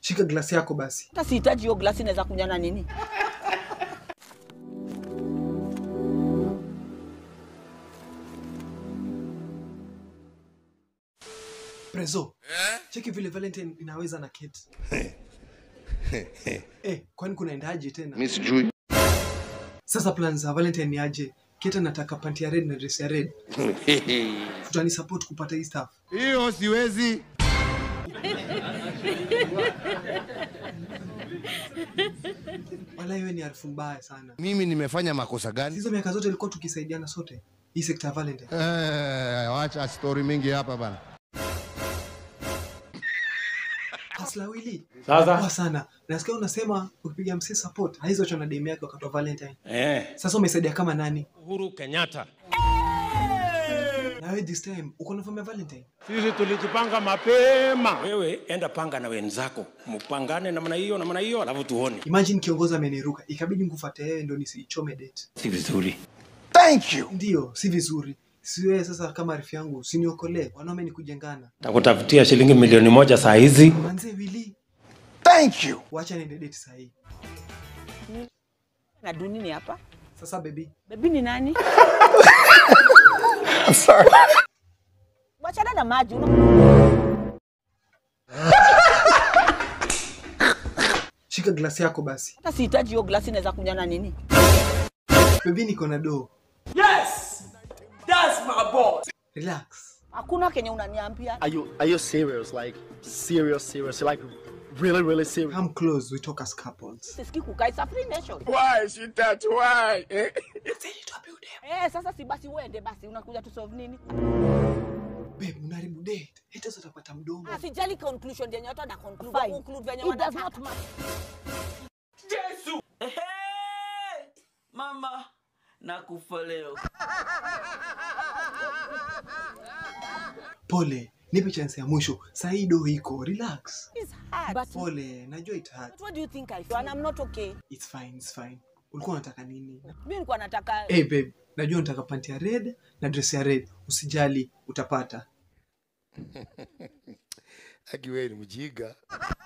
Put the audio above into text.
Shika glasi yako basi. Hata sihitaji hiyo glasi, naweza kunywa na nini? Prezo. Cheki vile Valentine inaweza na Kate. Kwani kunaendaje tena? Mimi sijui. Sasa plans za Valentine ni aje? Kate anataka panty ya red na dress ya red. Tutani support kupata hii stuff. Hiyo siwezi. Wala iwe ni harufu mbaya sana. Mimi nimefanya makosa gani? Hizo miaka zote ilikuwa tukisaidiana sote. Hii sekta ya Valentine. Wacha story mingi hapa bana. Hasla Willy. Sasa Kwa sana. Nasikia unasema ukipiga msi support, haizo chona demu yake wakati wa Valentine. Sasa umesaidia kama nani? Uhuru Kenyatta. Na wewe this time uko na form ya Valentine? Sisi tulijipanga mapema. Wewe enda panga na wenzako. Mpangane namna hiyo alafu tuone. Imagine kiongozi ameniruka, ikabidi nikufuate yeye ndio nisichome date. Si vizuri. Thank you. Ndio, si vizuri. Si wewe sasa kama arifu yangu, usiniokolee. Wanaume ni kujengana. Takutafutia shilingi milioni 1 saa hizi. Manze Willy. Thank you. Wacha niende date saa hii. Na dunini hapa? Sasa baby. Baby ni nani? I'm sorry. Wachana na maji. Shika glasi yako basi. Hata sihitaji hiyo glasi, naweza kunywa na nini? Baby niko na do. Yes! That's my boss! Relax. Hakuna kenye unaniambia. Are you serious? Like, serious? Like, really serious? Come close, we talk as couples. Sisiki kukai Safari Nation. Why is it that why? Sasa si basi uende basi, unakuja tu solve nini? Babe, unaharibu date. Hata sasa utapata mdomo. Sijali conclusion yenye watu na conclude venye wanataka. Yesu! Hey! Mama, nakufa leo. Pole, nipe chance ya mwisho. Saa hii do iko, relax. It's hard. But Pole, najua it hurt. what do you think I feel? And I'm not okay. It's fine. Ulikuwa unataka nini? Mimi nilikuwa nataka Babe, najua unataka panty ya red na dress ya red. Usijali, utapata. Akiwe ni mjinga.